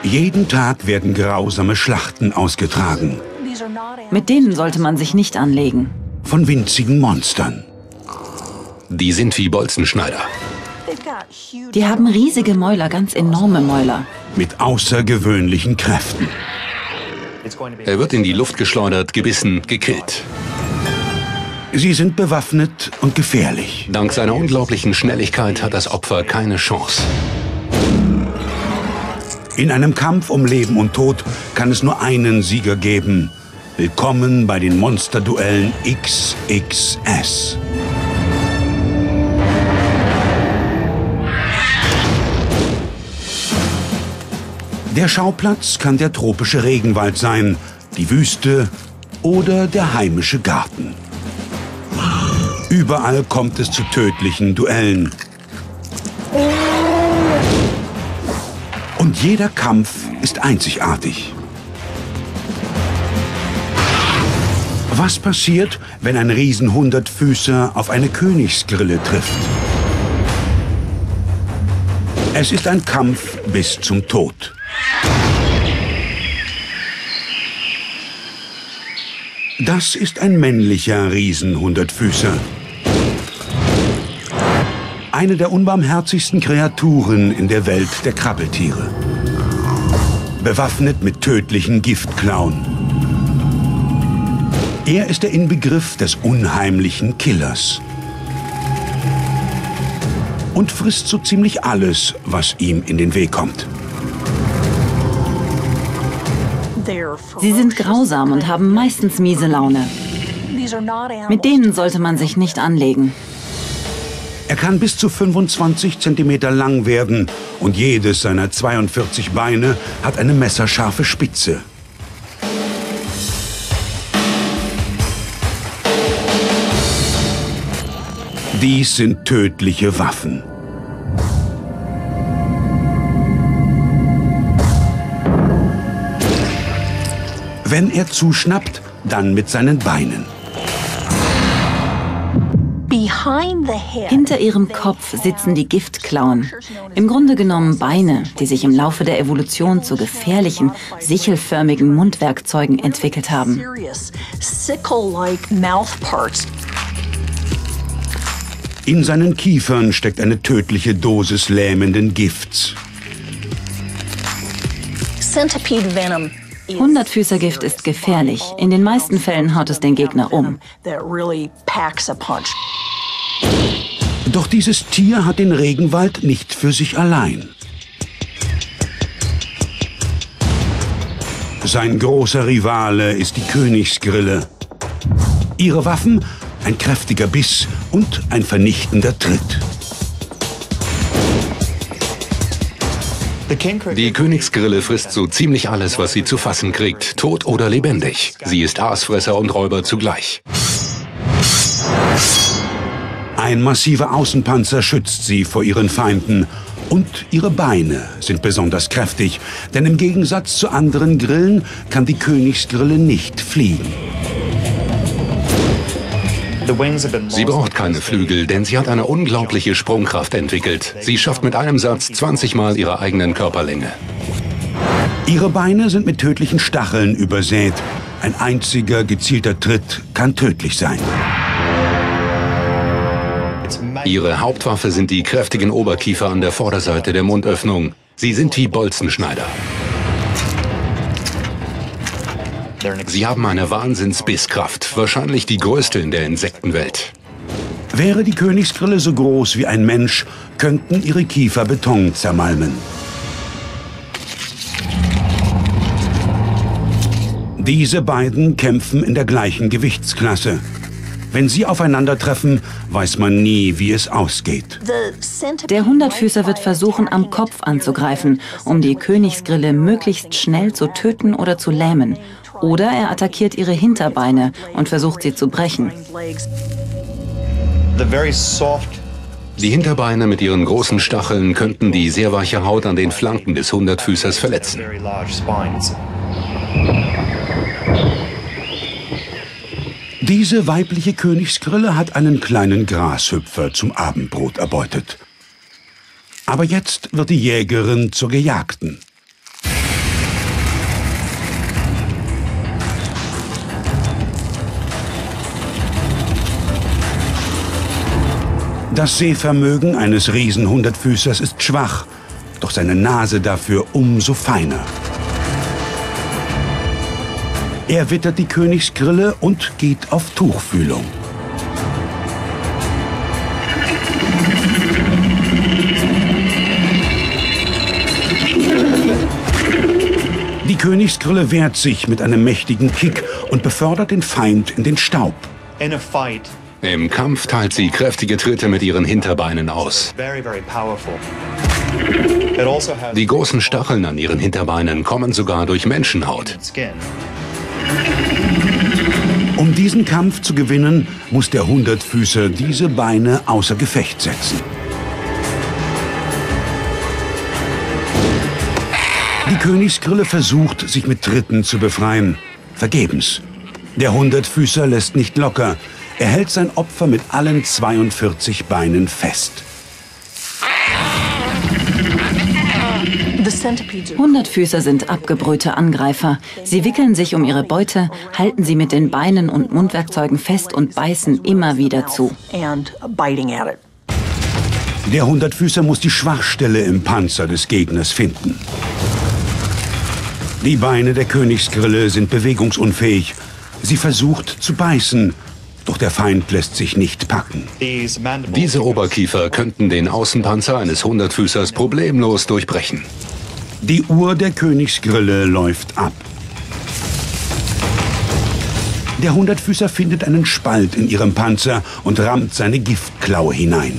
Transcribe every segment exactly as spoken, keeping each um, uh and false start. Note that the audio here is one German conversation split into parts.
Jeden Tag werden grausame Schlachten ausgetragen. Mit denen sollte man sich nicht anlegen. Von winzigen Monstern. Die sind wie Bolzenschneider. Die haben riesige Mäuler, ganz enorme Mäuler. Mit außergewöhnlichen Kräften. Er wird in die Luft geschleudert, gebissen, gekillt. Sie sind bewaffnet und gefährlich. Dank seiner unglaublichen Schnelligkeit hat das Opfer keine Chance. In einem Kampf um Leben und Tod kann es nur einen Sieger geben. Willkommen bei den Monsterduellen X X S. Der Schauplatz kann der tropische Regenwald sein, die Wüste oder der heimische Garten. Überall kommt es zu tödlichen Duellen. Und jeder Kampf ist einzigartig. Was passiert, wenn ein Riesen-Hundertfüßer auf eine Königsgrille trifft? Es ist ein Kampf bis zum Tod. Das ist ein männlicher Riesen-Hundertfüßer. Eine der unbarmherzigsten Kreaturen in der Welt der Krabbeltiere. Bewaffnet mit tödlichen Giftklauen. Er ist der Inbegriff des unheimlichen Killers. Und frisst so ziemlich alles, was ihm in den Weg kommt. Sie sind grausam und haben meistens miese Laune. Mit denen sollte man sich nicht anlegen. Er kann bis zu fünfundzwanzig Zentimeter lang werden und jedes seiner zweiundvierzig Beine hat eine messerscharfe Spitze. Dies sind tödliche Waffen. Wenn er zuschnappt, dann mit seinen Beinen. Hinter ihrem Kopf sitzen die Giftklauen. Im Grunde genommen Beine, die sich im Laufe der Evolution zu gefährlichen, sichelförmigen Mundwerkzeugen entwickelt haben. In seinen Kiefern steckt eine tödliche Dosis lähmenden Gifts. Hundertfüßergift ist gefährlich. In den meisten Fällen haut es den Gegner um. Doch dieses Tier hat den Regenwald nicht für sich allein. Sein großer Rivale ist die Königsgrille. Ihre Waffen: ein kräftiger Biss und ein vernichtender Tritt. Die Königsgrille frisst so ziemlich alles, was sie zu fassen kriegt, tot oder lebendig. Sie ist Aasfresser und Räuber zugleich. Ein massiver Außenpanzer schützt sie vor ihren Feinden. Und ihre Beine sind besonders kräftig, denn im Gegensatz zu anderen Grillen kann die Königsgrille nicht fliegen. Sie braucht keine Flügel, denn sie hat eine unglaubliche Sprungkraft entwickelt. Sie schafft mit einem Satz zwanzig Mal ihre eigenen Körperlänge. Ihre Beine sind mit tödlichen Stacheln übersät. Ein einziger gezielter Tritt kann tödlich sein. Ihre Hauptwaffe sind die kräftigen Oberkiefer an der Vorderseite der Mundöffnung. Sie sind wie Bolzenschneider. Sie haben eine Wahnsinnsbisskraft, wahrscheinlich die größte in der Insektenwelt. Wäre die Königsgrille so groß wie ein Mensch, könnten ihre Kiefer Beton zermalmen. Diese beiden kämpfen in der gleichen Gewichtsklasse. Wenn sie aufeinandertreffen, weiß man nie, wie es ausgeht. Der Hundertfüßer wird versuchen, am Kopf anzugreifen, um die Königsgrille möglichst schnell zu töten oder zu lähmen. Oder er attackiert ihre Hinterbeine und versucht, sie zu brechen. Die Hinterbeine mit ihren großen Stacheln könnten die sehr weiche Haut an den Flanken des Hundertfüßers verletzen. Diese weibliche Königsgrille hat einen kleinen Grashüpfer zum Abendbrot erbeutet. Aber jetzt wird die Jägerin zur Gejagten. Das Sehvermögen eines Riesenhundertfüßers ist schwach, doch seine Nase dafür umso feiner. Er wittert die Königsgrille und geht auf Tuchfühlung. Die Königsgrille wehrt sich mit einem mächtigen Kick und befördert den Feind in den Staub. Im Kampf teilt sie kräftige Tritte mit ihren Hinterbeinen aus. Die großen Stacheln an ihren Hinterbeinen kommen sogar durch Menschenhaut. Um diesen Kampf zu gewinnen, muss der Hundertfüßer diese Beine außer Gefecht setzen. Die Königsgrille versucht, sich mit Tritten zu befreien. Vergebens. Der Hundertfüßer lässt nicht locker. Er hält sein Opfer mit allen zweiundvierzig Beinen fest. Hundertfüßer sind abgebrühte Angreifer. Sie wickeln sich um ihre Beute, halten sie mit den Beinen und Mundwerkzeugen fest und beißen immer wieder zu. Der Hundertfüßer muss die Schwachstelle im Panzer des Gegners finden. Die Beine der Königsgrille sind bewegungsunfähig. Sie versucht zu beißen, doch der Feind lässt sich nicht packen. Diese Oberkiefer könnten den Außenpanzer eines Hundertfüßers problemlos durchbrechen. Die Uhr der Königsgrille läuft ab. Der Hundertfüßer findet einen Spalt in ihrem Panzer und rammt seine Giftklaue hinein.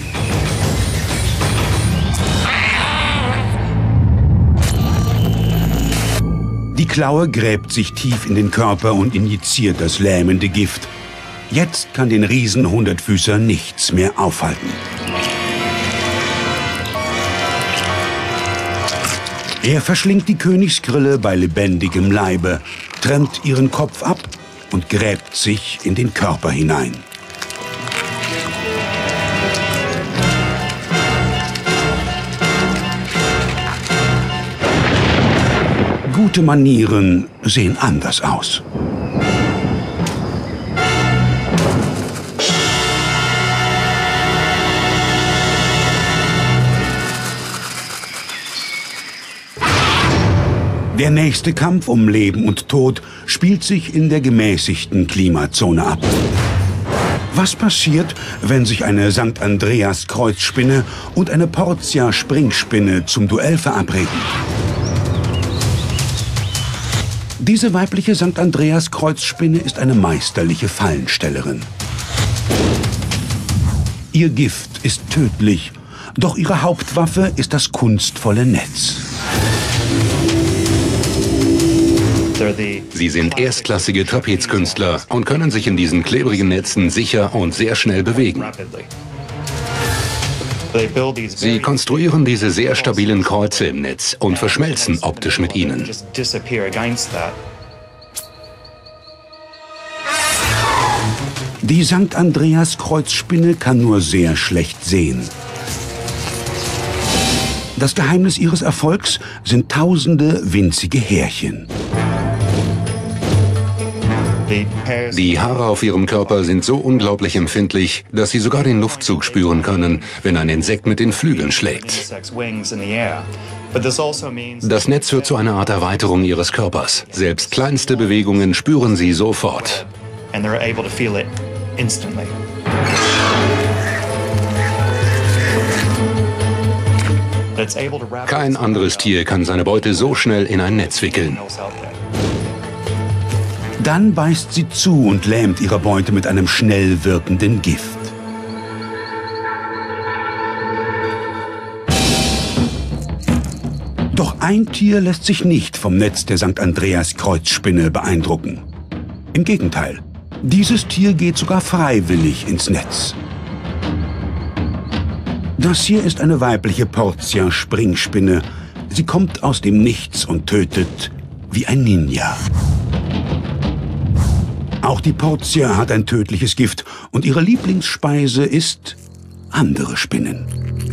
Die Klaue gräbt sich tief in den Körper und injiziert das lähmende Gift. Jetzt kann den Riesenhundertfüßer nichts mehr aufhalten. Er verschlingt die Königsgrille bei lebendigem Leibe, trennt ihren Kopf ab und gräbt sich in den Körper hinein. Gute Manieren sehen anders aus. Der nächste Kampf um Leben und Tod spielt sich in der gemäßigten Klimazone ab. Was passiert, wenn sich eine Sankt Andreas Kreuzspinne und eine Portia Springspinne zum Duell verabreden? Diese weibliche Sankt Andreas Kreuzspinne ist eine meisterliche Fallenstellerin. Ihr Gift ist tödlich, doch ihre Hauptwaffe ist das kunstvolle Netz. Sie sind erstklassige Trapezkünstler und können sich in diesen klebrigen Netzen sicher und sehr schnell bewegen. Sie konstruieren diese sehr stabilen Kreuze im Netz und verschmelzen optisch mit ihnen. Die Sankt Andreas Kreuzspinne kann nur sehr schlecht sehen. Das Geheimnis ihres Erfolgs sind tausende winzige Härchen. Die Haare auf ihrem Körper sind so unglaublich empfindlich, dass sie sogar den Luftzug spüren können, wenn ein Insekt mit den Flügeln schlägt. Das Netz wird zu einer Art Erweiterung ihres Körpers. Selbst kleinste Bewegungen spüren sie sofort. Kein anderes Tier kann seine Beute so schnell in ein Netz wickeln. Dann beißt sie zu und lähmt ihre Beute mit einem schnell wirkenden Gift. Doch ein Tier lässt sich nicht vom Netz der Sankt Andreas Kreuzspinne beeindrucken. Im Gegenteil, dieses Tier geht sogar freiwillig ins Netz. Das hier ist eine weibliche Portia Springspinne. Sie kommt aus dem Nichts und tötet wie ein Ninja. Auch die Portia hat ein tödliches Gift und ihre Lieblingsspeise ist andere Spinnen.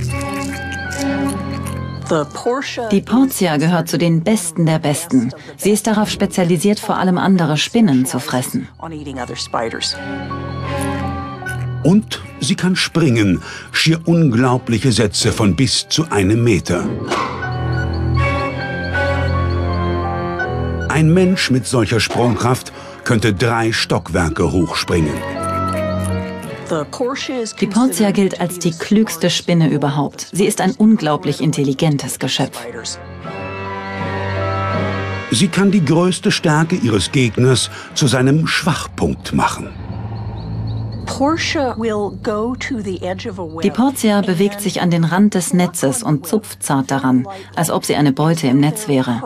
Die Portia gehört zu den Besten der Besten. Sie ist darauf spezialisiert, vor allem andere Spinnen zu fressen. Und Sie kann springen, schier unglaubliche Sätze von bis zu einem Meter. Ein Mensch mit solcher Sprungkraft könnte drei Stockwerke hochspringen. Die Portia gilt als die klügste Spinne überhaupt. Sie ist ein unglaublich intelligentes Geschöpf. Sie kann die größte Stärke ihres Gegners zu seinem Schwachpunkt machen. Die Portia bewegt sich an den Rand des Netzes und zupft zart daran, als ob sie eine Beute im Netz wäre.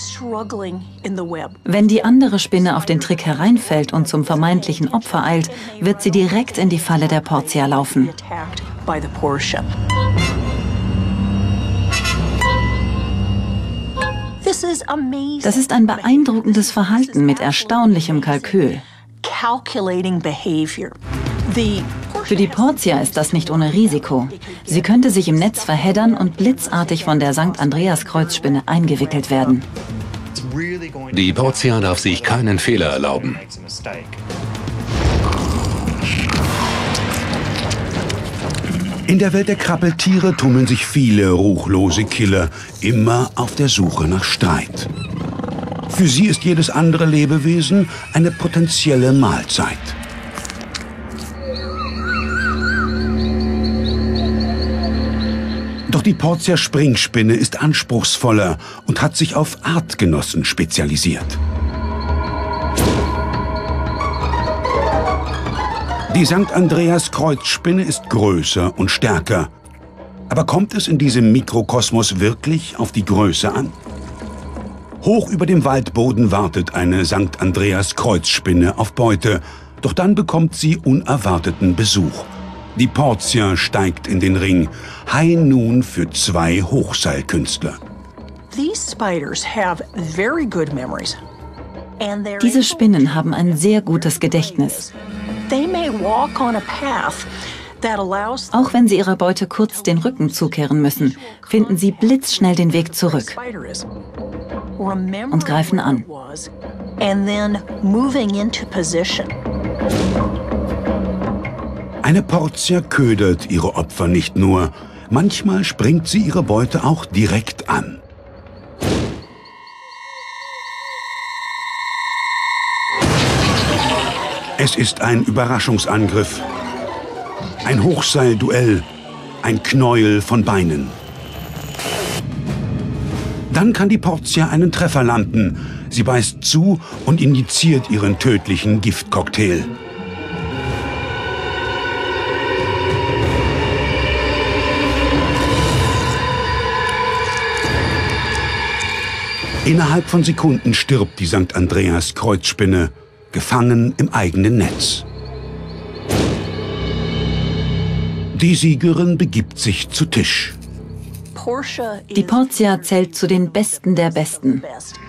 Wenn die andere Spinne auf den Trick hereinfällt und zum vermeintlichen Opfer eilt, wird sie direkt in die Falle der Portia laufen. Das ist ein beeindruckendes Verhalten mit erstaunlichem Kalkül. Für die Portia ist das nicht ohne Risiko. Sie könnte sich im Netz verheddern und blitzartig von der Sankt Andreas-Kreuzspinne eingewickelt werden. Die Portia darf sich keinen Fehler erlauben. In der Welt der Krabbeltiere tummeln sich viele ruchlose Killer, immer auf der Suche nach Streit. Für sie ist jedes andere Lebewesen eine potenzielle Mahlzeit. Doch die Portia-Springspinne ist anspruchsvoller und hat sich auf Artgenossen spezialisiert. Die Sankt Andreas-Kreuzspinne ist größer und stärker. Aber kommt es in diesem Mikrokosmos wirklich auf die Größe an? Hoch über dem Waldboden wartet eine Sankt Andreas-Kreuzspinne auf Beute. Doch dann bekommt sie unerwarteten Besuch. Die Portia steigt in den Ring. High Noon für zwei Hochseilkünstler. Diese Spinnen haben ein sehr gutes Gedächtnis. Auch wenn sie ihrer Beute kurz den Rücken zukehren müssen, finden sie blitzschnell den Weg zurück und greifen an. Eine Portia ködert ihre Opfer nicht nur, manchmal springt sie ihre Beute auch direkt an. Es ist ein Überraschungsangriff, ein Hochseilduell, ein Knäuel von Beinen. Dann kann die Portia einen Treffer landen. Sie beißt zu und injiziert ihren tödlichen Giftcocktail. Innerhalb von Sekunden stirbt die Sankt Andreas-Kreuzspinne, gefangen im eigenen Netz. Die Siegerin begibt sich zu Tisch. Die Portia zählt zu den Besten der Besten.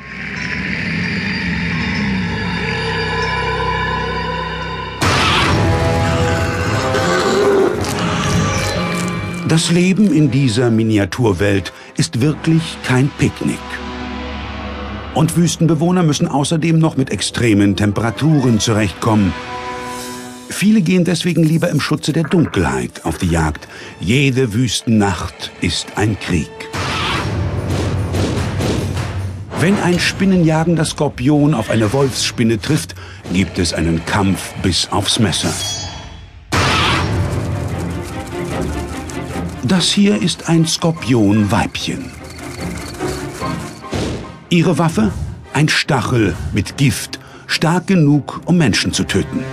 Das Leben in dieser Miniaturwelt ist wirklich kein Picknick. Und Wüstenbewohner müssen außerdem noch mit extremen Temperaturen zurechtkommen. Viele gehen deswegen lieber im Schutze der Dunkelheit auf die Jagd. Jede Wüstennacht ist ein Krieg. Wenn ein spinnenjagender Skorpion auf eine Wolfsspinne trifft, gibt es einen Kampf bis aufs Messer. Das hier ist ein Skorpionweibchen. Ihre Waffe? Ein Stachel mit Gift, stark genug, um Menschen zu töten.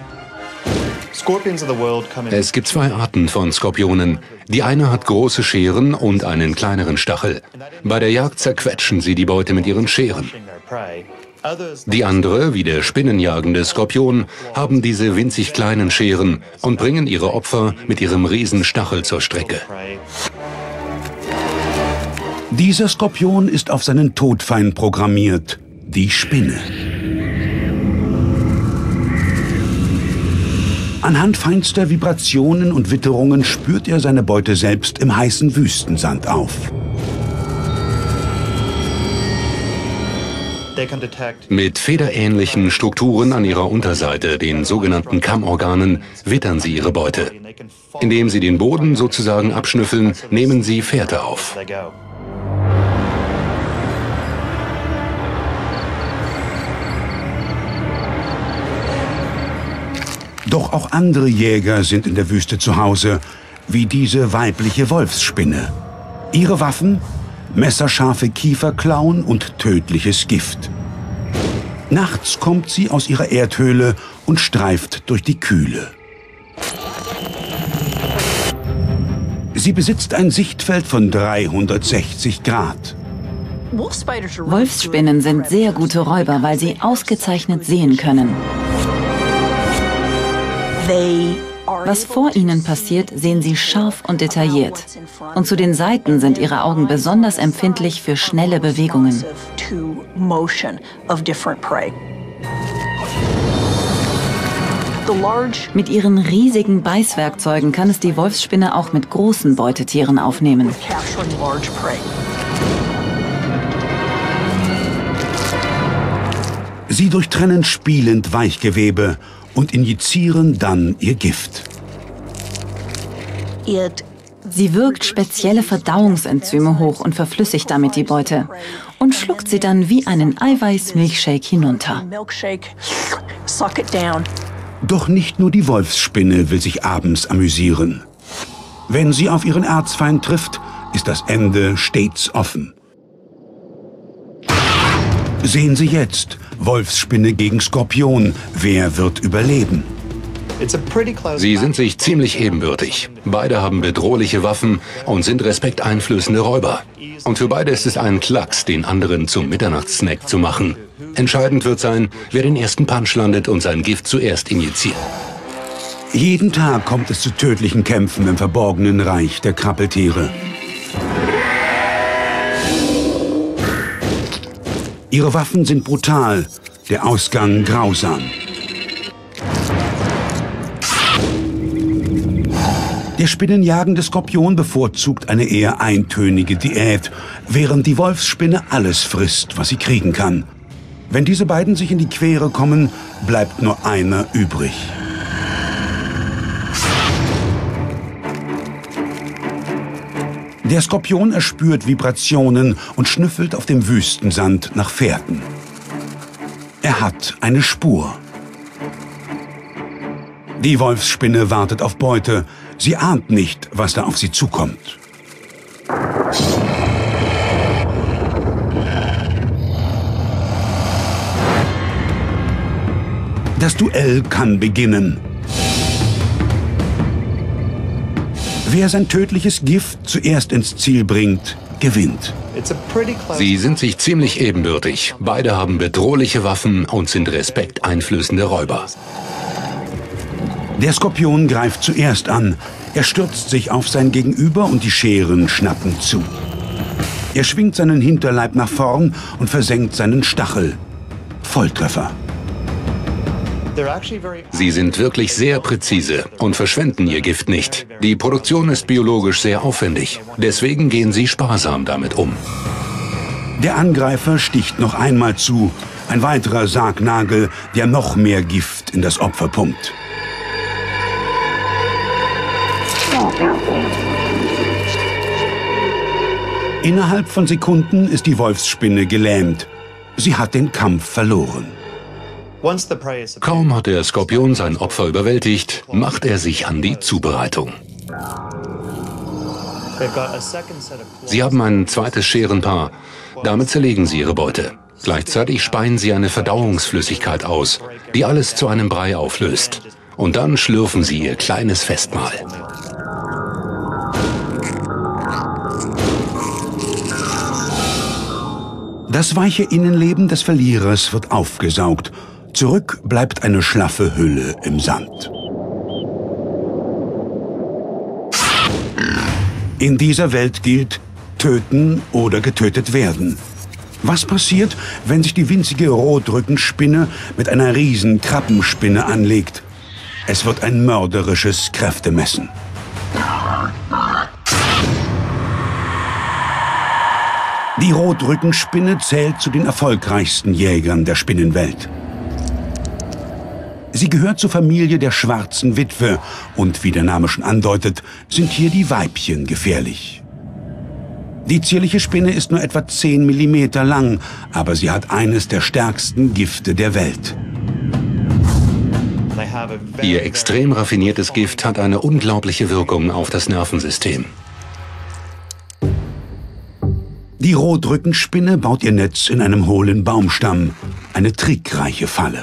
Es gibt zwei Arten von Skorpionen. Die eine hat große Scheren und einen kleineren Stachel. Bei der Jagd zerquetschen sie die Beute mit ihren Scheren. Die andere, wie der spinnenjagende Skorpion, haben diese winzig kleinen Scheren und bringen ihre Opfer mit ihrem Riesenstachel zur Strecke. Dieser Skorpion ist auf seinen Todfeind programmiert, die Spinne. Anhand feinster Vibrationen und Witterungen spürt er seine Beute selbst im heißen Wüstensand auf. Mit federähnlichen Strukturen an ihrer Unterseite, den sogenannten Kammorganen, wittern sie ihre Beute. Indem sie den Boden sozusagen abschnüffeln, nehmen sie Fährte auf. Doch auch andere Jäger sind in der Wüste zu Hause, wie diese weibliche Wolfsspinne. Ihre Waffen? Messerscharfe Kieferklauen und tödliches Gift. Nachts kommt sie aus ihrer Erdhöhle und streift durch die Kühle. Sie besitzt ein Sichtfeld von dreihundertsechzig Grad. Wolfsspinnen sind sehr gute Räuber, weil sie ausgezeichnet sehen können. Was vor ihnen passiert, sehen sie scharf und detailliert. Und zu den Seiten sind ihre Augen besonders empfindlich für schnelle Bewegungen. Mit ihren riesigen Beißwerkzeugen kann es die Wolfsspinne auch mit großen Beutetieren aufnehmen. Sie durchtrennen spielend Weichgewebe und injizieren dann ihr Gift. Sie wirkt spezielle Verdauungsenzyme hoch und verflüssigt damit die Beute und schluckt sie dann wie einen Eiweiß-Milchshake hinunter. Doch nicht nur die Wolfsspinne will sich abends amüsieren. Wenn sie auf ihren Erzfeind trifft, ist das Ende stets offen. Sehen Sie jetzt, Wolfsspinne gegen Skorpion. Wer wird überleben? Sie sind sich ziemlich ebenbürtig. Beide haben bedrohliche Waffen und sind respekteinflößende Räuber. Und für beide ist es ein Klacks, den anderen zum Mitternachtssnack zu machen. Entscheidend wird sein, wer den ersten Punch landet und sein Gift zuerst injiziert. Jeden Tag kommt es zu tödlichen Kämpfen im verborgenen Reich der Krabbeltiere. Ihre Waffen sind brutal, der Ausgang grausam. Der spinnenjagende Skorpion bevorzugt eine eher eintönige Diät, während die Wolfsspinne alles frisst, was sie kriegen kann. Wenn diese beiden sich in die Quere kommen, bleibt nur einer übrig. Der Skorpion erspürt Vibrationen und schnüffelt auf dem Wüstensand nach Fährten. Er hat eine Spur. Die Wolfsspinne wartet auf Beute. Sie ahnt nicht, was da auf sie zukommt. Das Duell kann beginnen. Wer sein tödliches Gift zuerst ins Ziel bringt, gewinnt. Sie sind sich ziemlich ebenbürtig. Beide haben bedrohliche Waffen und sind respekteinflößende Räuber. Der Skorpion greift zuerst an. Er stürzt sich auf sein Gegenüber und die Scheren schnappen zu. Er schwingt seinen Hinterleib nach vorn und versenkt seinen Stachel. Volltreffer. Sie sind wirklich sehr präzise und verschwenden ihr Gift nicht. Die Produktion ist biologisch sehr aufwendig. Deswegen gehen sie sparsam damit um. Der Angreifer sticht noch einmal zu. Ein weiterer Sargnagel, der noch mehr Gift in das Opfer pumpt. Innerhalb von Sekunden ist die Wolfsspinne gelähmt. Sie hat den Kampf verloren. Kaum hat der Skorpion sein Opfer überwältigt, macht er sich an die Zubereitung. Sie haben ein zweites Scherenpaar. Damit zerlegen sie ihre Beute. Gleichzeitig speien sie eine Verdauungsflüssigkeit aus, die alles zu einem Brei auflöst. Und dann schlürfen sie ihr kleines Festmahl. Das weiche Innenleben des Verlierers wird aufgesaugt. Zurück bleibt eine schlaffe Hülle im Sand. In dieser Welt gilt, töten oder getötet werden. Was passiert, wenn sich die winzige Rotrückenspinne mit einer riesen Krabbenspinne anlegt? Es wird ein mörderisches Kräftemessen. Die Rotrückenspinne zählt zu den erfolgreichsten Jägern der Spinnenwelt. Sie gehört zur Familie der schwarzen Witwe und, wie der Name schon andeutet, sind hier die Weibchen gefährlich. Die zierliche Spinne ist nur etwa zehn Millimeter lang, aber sie hat eines der stärksten Gifte der Welt. Ihr extrem raffiniertes Gift hat eine unglaubliche Wirkung auf das Nervensystem. Die Rotrückenspinne baut ihr Netz in einem hohlen Baumstamm, eine trickreiche Falle.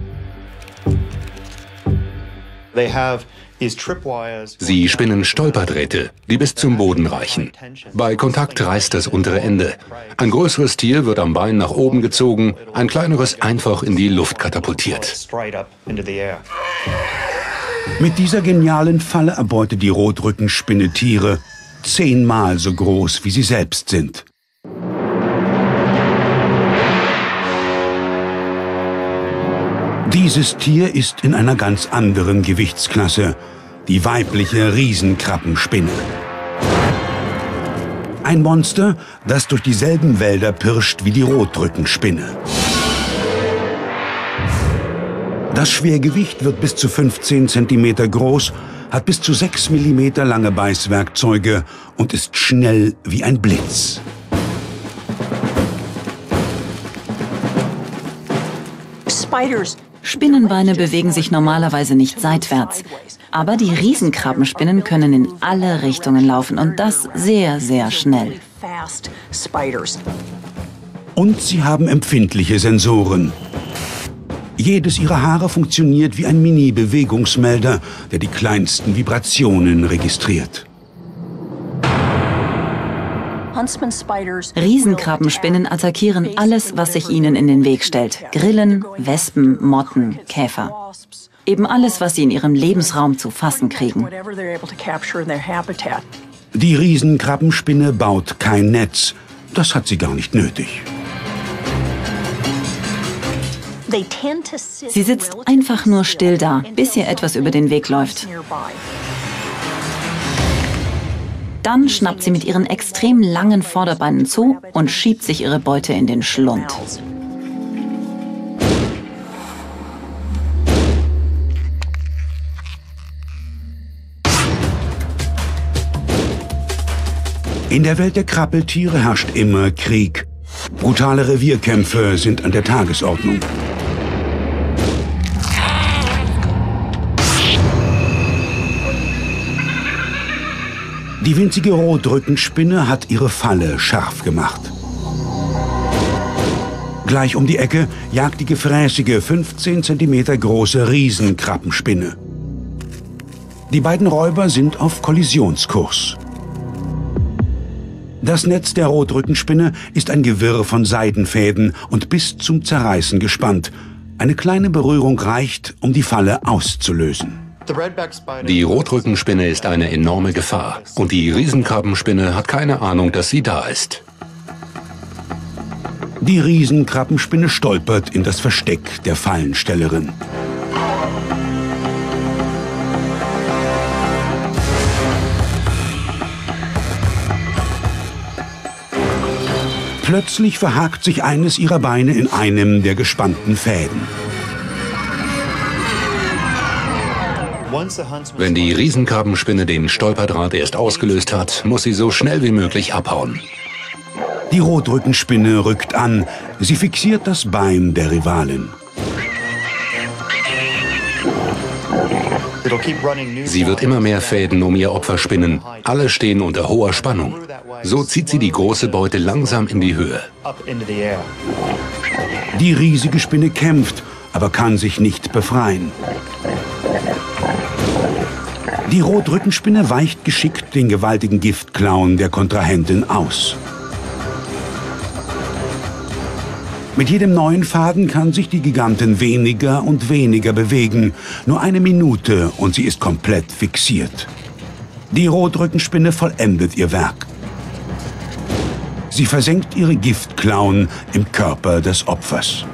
Sie spinnen Stolperdrähte, die bis zum Boden reichen. Bei Kontakt reißt das untere Ende. Ein größeres Tier wird am Bein nach oben gezogen, ein kleineres einfach in die Luft katapultiert. Mit dieser genialen Falle erbeutet die Rotrückenspinne Tiere zehnmal so groß, wie sie selbst sind. Dieses Tier ist in einer ganz anderen Gewichtsklasse, die weibliche Riesenkrabbenspinne. Ein Monster, das durch dieselben Wälder pirscht wie die Rotrückenspinne. Das Schwergewicht wird bis zu fünfzehn Zentimeter groß, hat bis zu sechs Millimeter lange Beißwerkzeuge und ist schnell wie ein Blitz. Spinnenbeine bewegen sich normalerweise nicht seitwärts, aber die Riesenkrabbenspinnen können in alle Richtungen laufen und das sehr, sehr schnell. Und sie haben empfindliche Sensoren. Jedes ihrer Haare funktioniert wie ein Mini-Bewegungsmelder, der die kleinsten Vibrationen registriert. Riesenkrabbenspinnen attackieren alles, was sich ihnen in den Weg stellt. Grillen, Wespen, Motten, Käfer. Eben alles, was sie in ihrem Lebensraum zu fassen kriegen. Die Riesenkrabbenspinne baut kein Netz. Das hat sie gar nicht nötig. Sie sitzt einfach nur still da, bis ihr etwas über den Weg läuft. Dann schnappt sie mit ihren extrem langen Vorderbeinen zu und schiebt sich ihre Beute in den Schlund. In der Welt der Krabbeltiere herrscht immer Krieg. Brutale Revierkämpfe sind an der Tagesordnung. Die winzige Rotrückenspinne hat ihre Falle scharf gemacht. Gleich um die Ecke jagt die gefräßige, fünfzehn Zentimeter große Riesenkrabbenspinne. Die beiden Räuber sind auf Kollisionskurs. Das Netz der Rotrückenspinne ist ein Gewirr von Seidenfäden und bis zum Zerreißen gespannt. Eine kleine Berührung reicht, um die Falle auszulösen. Die Rotrückenspinne ist eine enorme Gefahr und die Riesenkrabbenspinne hat keine Ahnung, dass sie da ist. Die Riesenkrabbenspinne stolpert in das Versteck der Fallenstellerin. Plötzlich verhakt sich eines ihrer Beine in einem der gespannten Fäden. Wenn die Riesenkrabbenspinne den Stolperdraht erst ausgelöst hat, muss sie so schnell wie möglich abhauen. Die Rotrückenspinne rückt an. Sie fixiert das Bein der Rivalin. Sie wird immer mehr Fäden um ihr Opfer spinnen. Alle stehen unter hoher Spannung. So zieht sie die große Beute langsam in die Höhe. Die riesige Spinne kämpft, aber kann sich nicht befreien. Die Rotrückenspinne weicht geschickt den gewaltigen Giftklauen der Kontrahentin aus. Mit jedem neuen Faden kann sich die Gigantin weniger und weniger bewegen. Nur eine Minute und sie ist komplett fixiert. Die Rotrückenspinne vollendet ihr Werk. Sie versenkt ihre Giftklauen im Körper des Opfers.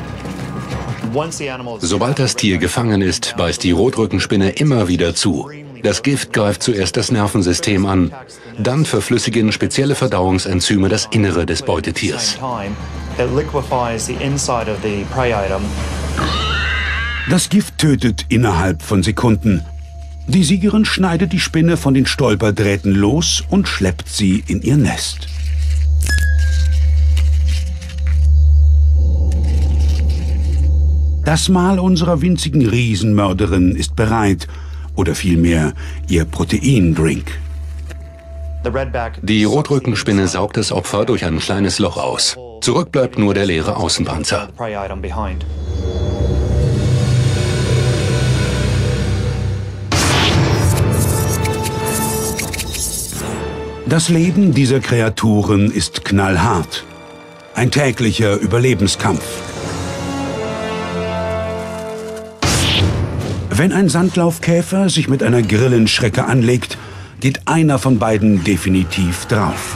Sobald das Tier gefangen ist, beißt die Rotrückenspinne immer wieder zu. Das Gift greift zuerst das Nervensystem an. Dann verflüssigen spezielle Verdauungsenzyme das Innere des Beutetiers. Das Gift tötet innerhalb von Sekunden. Die Siegerin schneidet die Spinne von den Stolperdrähten los und schleppt sie in ihr Nest. Das Mahl unserer winzigen Riesenmörderin ist bereit, oder vielmehr ihr Proteindrink. Die Rotrückenspinne saugt das Opfer durch ein kleines Loch aus. Zurück bleibt nur der leere Außenpanzer. Das Leben dieser Kreaturen ist knallhart. Ein täglicher Überlebenskampf. Wenn ein Sandlaufkäfer sich mit einer Grillenschrecke anlegt, geht einer von beiden definitiv drauf.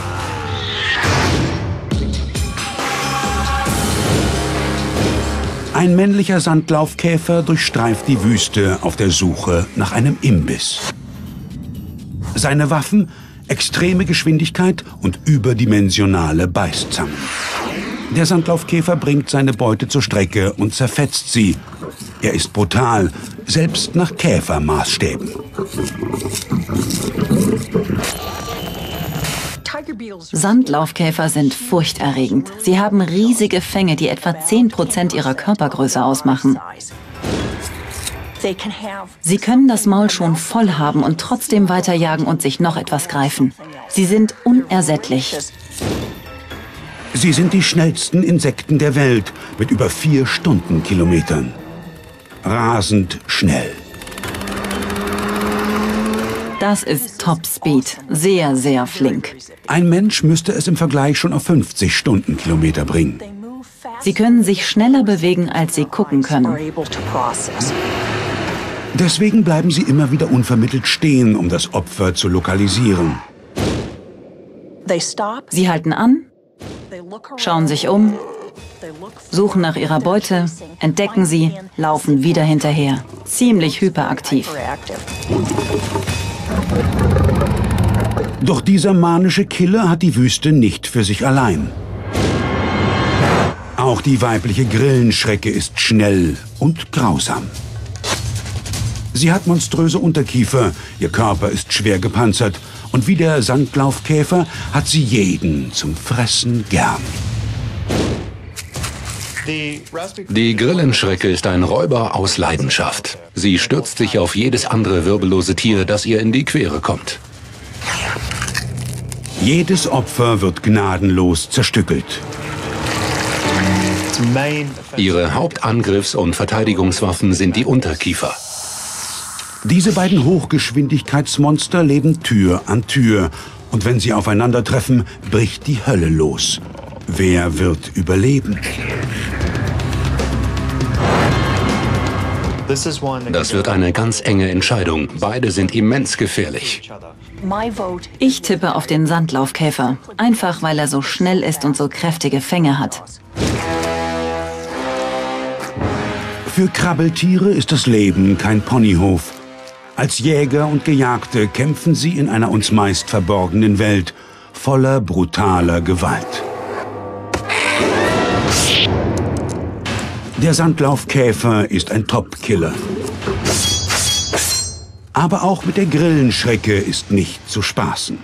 Ein männlicher Sandlaufkäfer durchstreift die Wüste auf der Suche nach einem Imbiss. Seine Waffen: extreme Geschwindigkeit und überdimensionale Beißzangen. Der Sandlaufkäfer bringt seine Beute zur Strecke und zerfetzt sie. Er ist brutal, selbst nach Käfermaßstäben. Sandlaufkäfer sind furchterregend. Sie haben riesige Fänge, die etwa zehn Prozent ihrer Körpergröße ausmachen. Sie können das Maul schon voll haben und trotzdem weiterjagen und sich noch etwas greifen. Sie sind unersättlich. Sie sind die schnellsten Insekten der Welt mit über vier Stundenkilometern. Rasend schnell. Das ist Topspeed. Sehr, sehr flink. Ein Mensch müsste es im Vergleich schon auf fünfzig Stundenkilometer bringen. Sie können sich schneller bewegen, als sie gucken können. Deswegen bleiben sie immer wieder unvermittelt stehen, um das Opfer zu lokalisieren. Sie halten an, schauen sich um, suchen nach ihrer Beute, entdecken sie, laufen wieder hinterher. Ziemlich hyperaktiv. Doch dieser manische Killer hat die Wüste nicht für sich allein. Auch die weibliche Grillenschrecke ist schnell und grausam. Sie hat monströse Unterkiefer, ihr Körper ist schwer gepanzert und wie der Sandlaufkäfer hat sie jeden zum Fressen gern. Die Grillenschrecke ist ein Räuber aus Leidenschaft. Sie stürzt sich auf jedes andere wirbellose Tier, das ihr in die Quere kommt. Jedes Opfer wird gnadenlos zerstückelt. Ihre Hauptangriffs- und Verteidigungswaffen sind die Unterkiefer. Diese beiden Hochgeschwindigkeitsmonster leben Tür an Tür. Und wenn sie aufeinandertreffen, bricht die Hölle los. Wer wird überleben? Das wird eine ganz enge Entscheidung. Beide sind immens gefährlich. Ich tippe auf den Sandlaufkäfer. Einfach, weil er so schnell ist und so kräftige Fänge hat. Für Krabbeltiere ist das Leben kein Ponyhof. Als Jäger und Gejagte kämpfen sie in einer uns meist verborgenen Welt voller brutaler Gewalt. Der Sandlaufkäfer ist ein Top-Killer. Aber auch mit der Grillenschrecke ist nicht zu spaßen.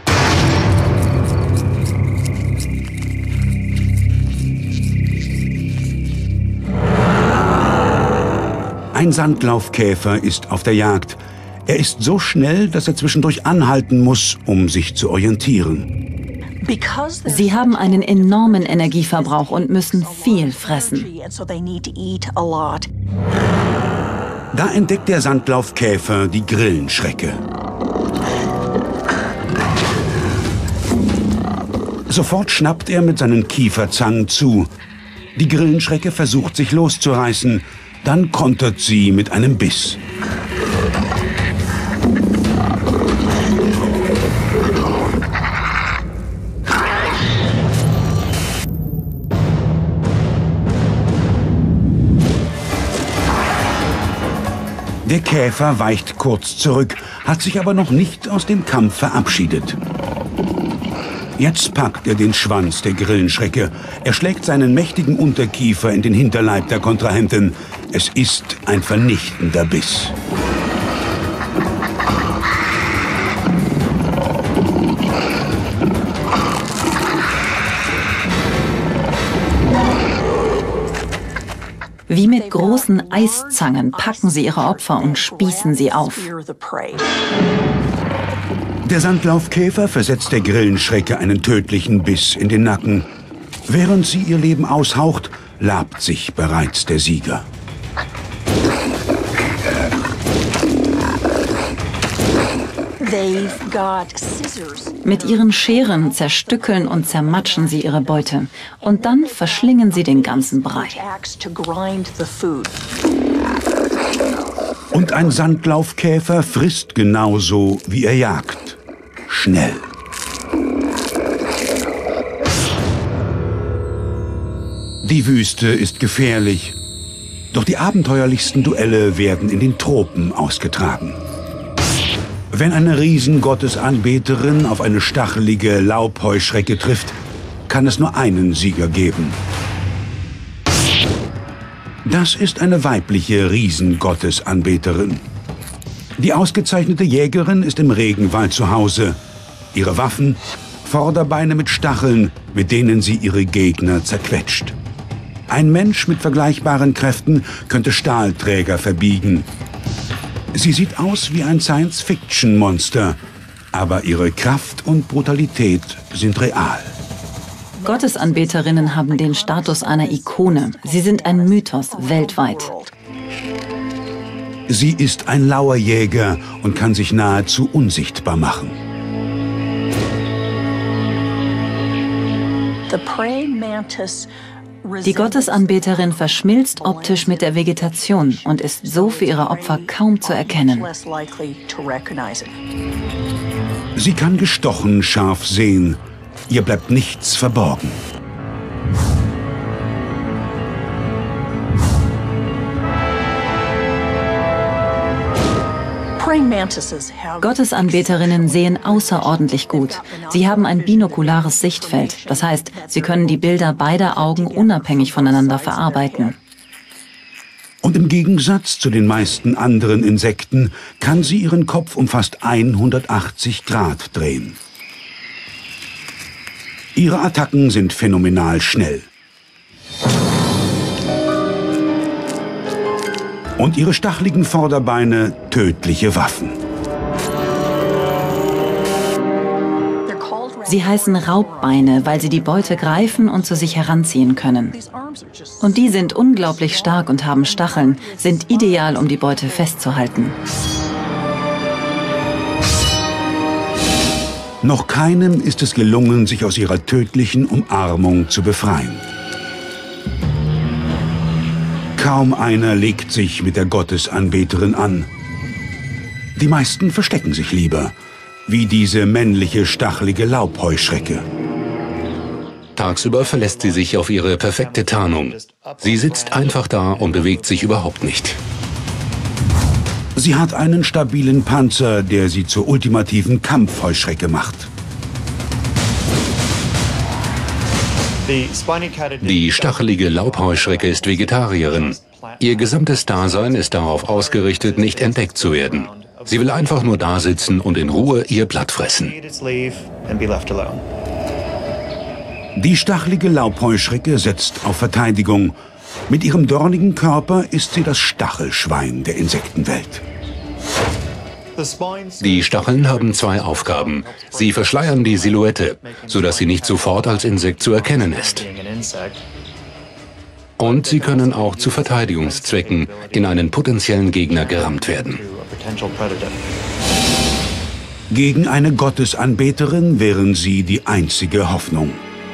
Ein Sandlaufkäfer ist auf der Jagd. Er ist so schnell, dass er zwischendurch anhalten muss, um sich zu orientieren. Sie haben einen enormen Energieverbrauch und müssen viel fressen. Da entdeckt der Sandlaufkäfer die Grillenschrecke. Sofort schnappt er mit seinen Kieferzangen zu. Die Grillenschrecke versucht sich loszureißen, dann kontert sie mit einem Biss. Der Käfer weicht kurz zurück, hat sich aber noch nicht aus dem Kampf verabschiedet. Jetzt packt er den Schwanz der Grillenschrecke. Er schlägt seinen mächtigen Unterkiefer in den Hinterleib der Kontrahentin. Es ist ein vernichtender Biss. Wie mit großen Eiszangen packen sie ihre Opfer und spießen sie auf. Der Sandlaufkäfer versetzt der Grillenschrecke einen tödlichen Biss in den Nacken. Während sie ihr Leben aushaucht, labt sich bereits der Sieger. Mit ihren Scheren zerstückeln und zermatschen sie ihre Beute. Und dann verschlingen sie den ganzen Brei. Und ein Sandlaufkäfer frisst genauso, wie er jagt. Schnell. Die Wüste ist gefährlich. Doch die abenteuerlichsten Duelle werden in den Tropen ausgetragen. Wenn eine Riesengottesanbeterin auf eine stachelige Laubheuschrecke trifft, kann es nur einen Sieger geben. Das ist eine weibliche Riesengottesanbeterin. Die ausgezeichnete Jägerin ist im Regenwald zu Hause. Ihre Waffen? Vorderbeine mit Stacheln, mit denen sie ihre Gegner zerquetscht. Ein Mensch mit vergleichbaren Kräften könnte Stahlträger verbiegen. Sie sieht aus wie ein Science-Fiction-Monster, aber ihre Kraft und Brutalität sind real. Gottesanbeterinnen haben den Status einer Ikone. Sie sind ein Mythos weltweit. Sie ist ein Lauerjäger und kann sich nahezu unsichtbar machen. Die Gottesanbeterin verschmilzt optisch mit der Vegetation und ist so für ihre Opfer kaum zu erkennen. Sie kann gestochen scharf sehen. Ihr bleibt nichts verborgen. Gottesanbeterinnen sehen außerordentlich gut. Sie haben ein binokulares Sichtfeld. Das heißt, sie können die Bilder beider Augen unabhängig voneinander verarbeiten. Und im Gegensatz zu den meisten anderen Insekten kann sie ihren Kopf um fast hundertachtzig Grad drehen. Ihre Attacken sind phänomenal schnell. Und ihre stacheligen Vorderbeine tödliche Waffen. Sie heißen Raubbeine, weil sie die Beute greifen und zu sich heranziehen können. Und die sind unglaublich stark und haben Stacheln, sind ideal, um die Beute festzuhalten. Noch keinem ist es gelungen, sich aus ihrer tödlichen Umarmung zu befreien. Kaum einer legt sich mit der Gottesanbeterin an. Die meisten verstecken sich lieber, wie diese männliche, stachelige Laubheuschrecke. Tagsüber verlässt sie sich auf ihre perfekte Tarnung. Sie sitzt einfach da und bewegt sich überhaupt nicht. Sie hat einen stabilen Panzer, der sie zur ultimativen Kampfheuschrecke macht. Die stachelige Laubheuschrecke ist Vegetarierin. Ihr gesamtes Dasein ist darauf ausgerichtet, nicht entdeckt zu werden. Sie will einfach nur da sitzen und in Ruhe ihr Blatt fressen. Die stachelige Laubheuschrecke setzt auf Verteidigung. Mit ihrem dornigen Körper ist sie das Stachelschwein der Insektenwelt. Die Stacheln haben zwei Aufgaben. Sie verschleiern die Silhouette, sodass sie nicht sofort als Insekt zu erkennen ist. Und sie können auch zu Verteidigungszwecken in einen potenziellen Gegner gerammt werden. Gegen eine Gottesanbeterin wären sie die einzige Hoffnung.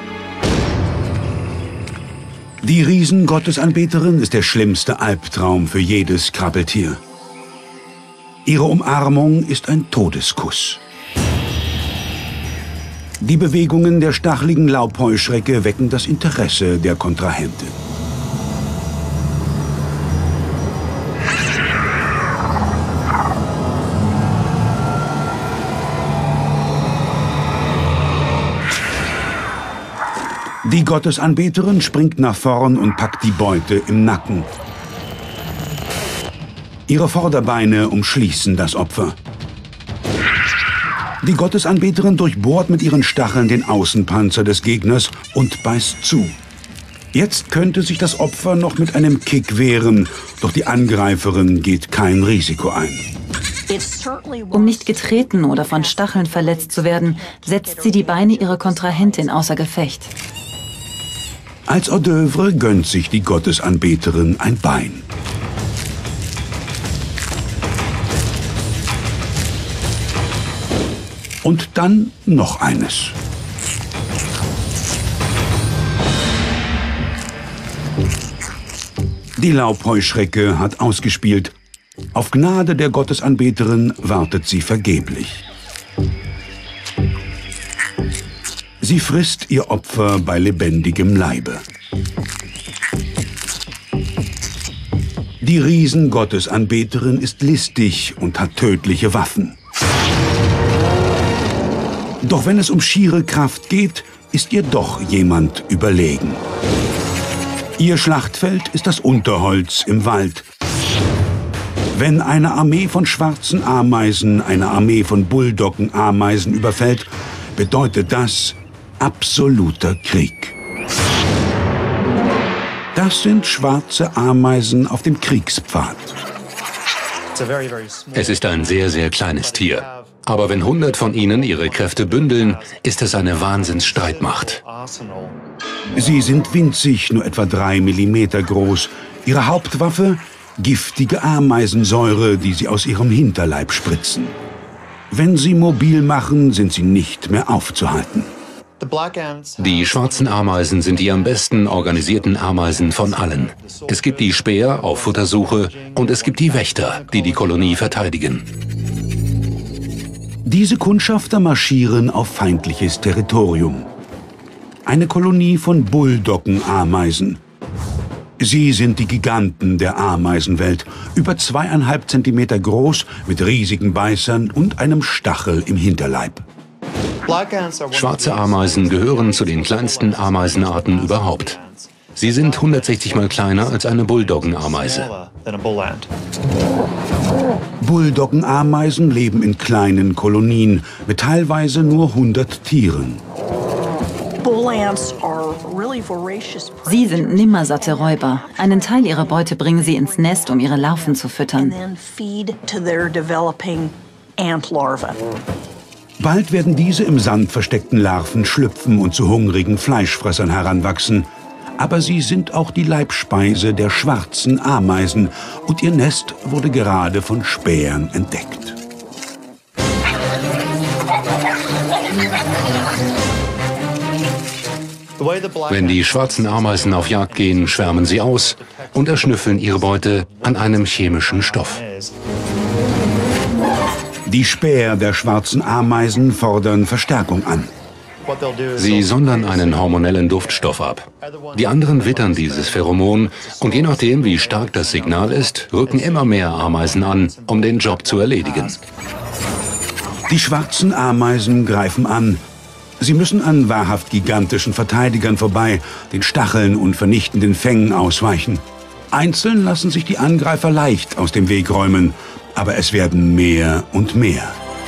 Die Riesengottesanbeterin ist der schlimmste Albtraum für jedes Krabbeltier. Ihre Umarmung ist ein Todeskuss. Die Bewegungen der stacheligen Laubheuschrecke wecken das Interesse der Kontrahentin. Die Gottesanbeterin springt nach vorn und packt die Beute im Nacken. Ihre Vorderbeine umschließen das Opfer. Die Gottesanbeterin durchbohrt mit ihren Stacheln den Außenpanzer des Gegners und beißt zu. Jetzt könnte sich das Opfer noch mit einem Kick wehren, doch die Angreiferin geht kein Risiko ein. Um nicht getreten oder von Stacheln verletzt zu werden, setzt sie die Beine ihrer Kontrahentin außer Gefecht. Als Hors d'oeuvre gönnt sich die Gottesanbeterin ein Bein. Und dann noch eines. Die Laubheuschrecke hat ausgespielt. Auf Gnade der Gottesanbeterin wartet sie vergeblich. Sie frisst ihr Opfer bei lebendigem Leibe. Die Riesengottesanbeterin ist listig und hat tödliche Waffen. Doch wenn es um schiere Kraft geht, ist ihr doch jemand überlegen. Ihr Schlachtfeld ist das Unterholz im Wald. Wenn eine Armee von schwarzen Ameisen eine Armee von Bulldoggenameisen überfällt, bedeutet das absoluter Krieg. Das sind schwarze Ameisen auf dem Kriegspfad. Es ist ein sehr, sehr kleines Tier. Aber wenn hundert von ihnen ihre Kräfte bündeln, ist es eine Wahnsinnsstreitmacht. Sie sind winzig, nur etwa drei Millimeter groß. Ihre Hauptwaffe? Giftige Ameisensäure, die sie aus ihrem Hinterleib spritzen. Wenn sie mobil machen, sind sie nicht mehr aufzuhalten. Die schwarzen Ameisen sind die am besten organisierten Ameisen von allen. Es gibt die Späher auf Futtersuche und es gibt die Wächter, die die Kolonie verteidigen. Diese Kundschafter marschieren auf feindliches Territorium. Eine Kolonie von Bulldoggenameisen. Sie sind die Giganten der Ameisenwelt, über zweieinhalb Zentimeter groß, mit riesigen Beißern und einem Stachel im Hinterleib. Schwarze Ameisen gehören zu den kleinsten Ameisenarten überhaupt. Sie sind hundertsechzig Mal kleiner als eine Bulldoggenameise. Bulldoggenameisen leben in kleinen Kolonien mit teilweise nur hundert Tieren. Sie sind nimmersatte Räuber. Einen Teil ihrer Beute bringen sie ins Nest, um ihre Larven zu füttern. Bald werden diese im Sand versteckten Larven schlüpfen und zu hungrigen Fleischfressern heranwachsen. Aber sie sind auch die Leibspeise der schwarzen Ameisen und ihr Nest wurde gerade von Spähern entdeckt. Wenn die schwarzen Ameisen auf Jagd gehen, schwärmen sie aus und erschnüffeln ihre Beute an einem chemischen Stoff. Die Späher der schwarzen Ameisen fordern Verstärkung an. Sie sondern einen hormonellen Duftstoff ab. Die anderen wittern dieses Pheromon und je nachdem, wie stark das Signal ist, rücken immer mehr Ameisen an, um den Job zu erledigen. Die schwarzen Ameisen greifen an. Sie müssen an wahrhaft gigantischen Verteidigern vorbei, den Stacheln und vernichtenden Fängen ausweichen. Einzeln lassen sich die Angreifer leicht aus dem Weg räumen, aber es werden mehr und mehr.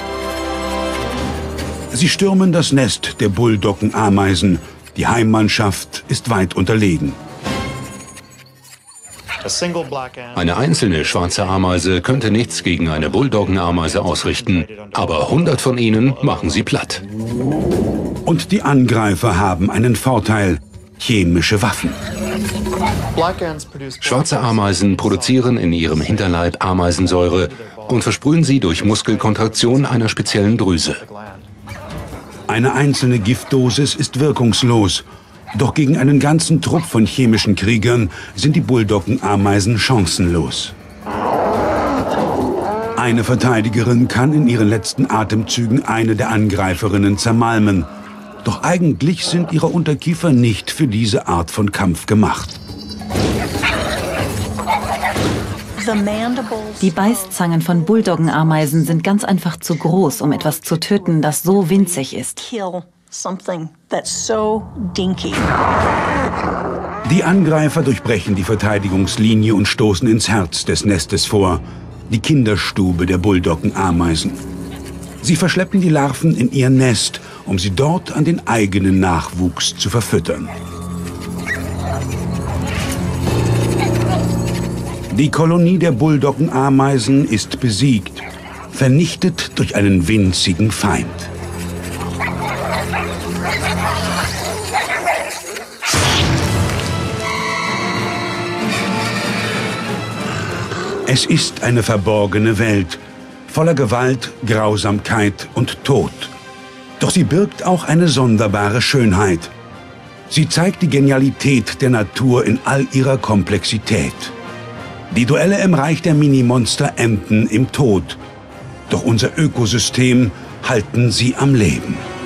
Sie stürmen das Nest der Bulldoggenameisen. Die Heimmannschaft ist weit unterlegen. Eine einzelne schwarze Ameise könnte nichts gegen eine Bulldoggenameise ausrichten, aber hundert von ihnen machen sie platt. Und die Angreifer haben einen Vorteil: chemische Waffen. Schwarze Ameisen produzieren in ihrem Hinterleib Ameisensäure und versprühen sie durch Muskelkontraktion einer speziellen Drüse. Eine einzelne Giftdosis ist wirkungslos. Doch gegen einen ganzen Trupp von chemischen Kriegern sind die Bulldoggenameisen chancenlos. Eine Verteidigerin kann in ihren letzten Atemzügen eine der Angreiferinnen zermalmen. Doch eigentlich sind ihre Unterkiefer nicht für diese Art von Kampf gemacht. Die Beißzangen von Bulldoggenameisen sind ganz einfach zu groß, um etwas zu töten, das so winzig ist. something that's so dinky. Die Angreifer durchbrechen die Verteidigungslinie und stoßen ins Herz des Nestes vor, die Kinderstube der Bulldoggenameisen. Sie verschleppen die Larven in ihr Nest, um sie dort an den eigenen Nachwuchs zu verfüttern. Die Kolonie der Bulldoggenameisen ist besiegt, vernichtet durch einen winzigen Feind. Es ist eine verborgene Welt, voller Gewalt, Grausamkeit und Tod. Doch sie birgt auch eine sonderbare Schönheit. Sie zeigt die Genialität der Natur in all ihrer Komplexität. Die Duelle im Reich der Minimonster enden im Tod. Doch unser Ökosystem halten sie am Leben.